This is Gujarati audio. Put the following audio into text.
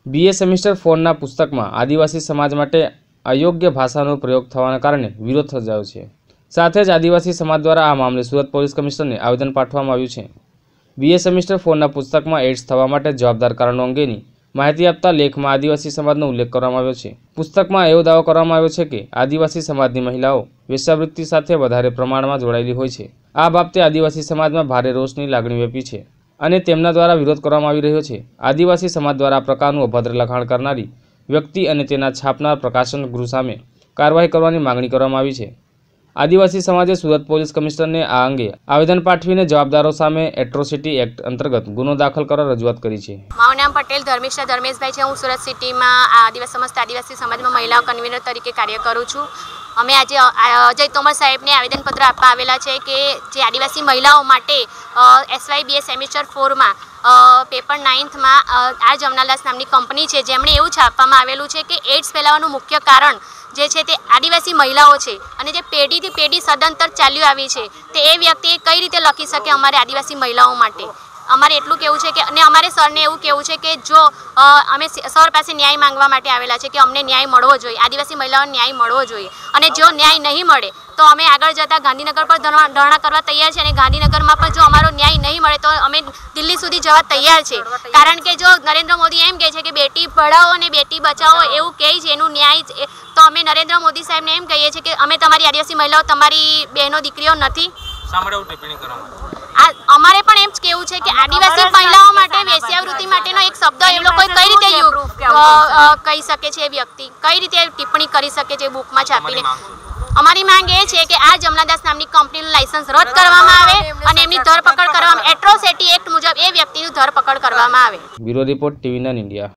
BA સેમિસ્ટર 4ના પુસ્તકમાં આદિવાસી સમાજ માટે અયોગ્ય ભાષાનો પ્રયોગ થવાના કારણે વિરોધ સર્જાયો છે। સાથે જ આદિવાસી સમાજ દ્વારા આ મામલે સુરત પોલીસ કમિશનરને આવેદન પાઠવવામાં આવ્યું છે। BA સેમિસ્ટર 4ના પુસ્તકમાં એઇડ્સ થવા માટે જવાબદાર કારણો અંગેની માહિતી આપતા લેખમાં આદિવાસી સમાજનો ઉલ્લેખ કરવામાં આવ્યો છે। પુસ્તકમાં એવો દાવો કરવામાં આવ્યો છે કે આદિવાસી સમાજની મહિલાઓ વેશ્યાવૃત્તિ સાથે વધારે પ્રમાણમાં જોડાયેલી હોય છે। આ બાબતે આદિવાસી સમાજમાં ભારે રોષની લાગણી વ્યાપી છે અને તેમના દ્વારા વિરોધ કરવામાં આવી રહ્યો છે। આદિવાસી સમાજ દ્વારા આ પ્રકારનું અભદ્ર લખાણ કરનારી વ્યક્તિ અને તેના છાપનાર પ્રકાશન ગૃહ સામે કાર્યવાહી કરવાની માંગણી કરવામાં આવી છે। આદિવાસી સમાજે સુરત પોલીસ કમિશનરને આ અંગે આવેદન પાઠવીને જવાબદારો સામે એટ્રોસિટી એક્ટ અંતર્ગત ગુનો દાખલ કરવા રજૂઆત કરી છે। મારું નામ પટેલ ધર્મિષ્ઠા ધર્મેશભાઈ છે। હું સુરત સિટીમાં સમસ્ત આદિવાસી સમાજમાં મહિલાઓ કન્વીનર તરીકે કાર્ય કરું છું। અમે આજે અજય તોમર સાહેબને આવેદનપત્ર આપવા આવેલા છે કે જે આદિવાસી મહિલાઓ માટે SYBA સેમિસ્ટર 4માં પેપર 9થમાં આ જમનાલાસ નામની કંપની છે, જેમણે એવું છાપવામાં આવેલું છે કે એઇડ્સ ફેલાવાનું મુખ્ય કારણ જે છે તે આદિવાસી મહિલાઓ છે અને જે પેઢીથી પેઢી સદંતર ચાલ્યું આવી છે તે એ વ્યક્તિએ કઈ રીતે લખી શકે અમારે આદિવાસી મહિલાઓ માટે। અમારે એટલું કહેવું છે કે અને અમારે સરને એવું કહેવું છે કે જો અમે સર પાસે ન્યાય માંગવા માટે આવેલા છે કે અમને ન્યાય મળવો જોઈએ, આદિવાસી મહિલાઓને ન્યાય મળવો જોઈએ અને જો ન્યાય નહીં મળે તો અમે આગળ જતાં ગાંધીનગર પર ધરણા કરવા તૈયાર છે અને ગાંધીનગરમાં પણ જો અમારો ન્યાય નહીં મળે તો અમે દિલ્હી સુધી જવા તૈયાર છે। કારણ કે જો નરેન્દ્ર મોદી એમ કહે છે કે બેટી પઢાઓ અને બેટી બચાવો એવું કહે છે, એનું ન્યાય તો અમે નરેન્દ્ર મોદી સાહેબને એમ કહીએ છીએ કે અમે તમારી આદિવાસી મહિલાઓ તમારી બહેનો દીકરીઓ નથી। અમારે પણ એમ જ કહેવું છે કે આદિવાસી મહિલાઓ માટે વેશ્યાવૃત્તિ માટેનો એક શબ્દ એ લોકો કઈ રીતે કહી શકે છે, એ વ્યક્તિ કઈ રીતે ટિપ્પણી કરી શકે છે બુકમાં છાપીને। અમારી માંગ એ છે કે આ જમનાદાસ નામની કંપનીનું લાયસન્સ રદ કરવામાં આવે અને એમની ધરપકડ કરવામાં, એટ્રોસિટી એક્ટ મુજબ એ વ્યક્તિની ધરપકડ કરવામાં આવે। Bureau report TV9 India.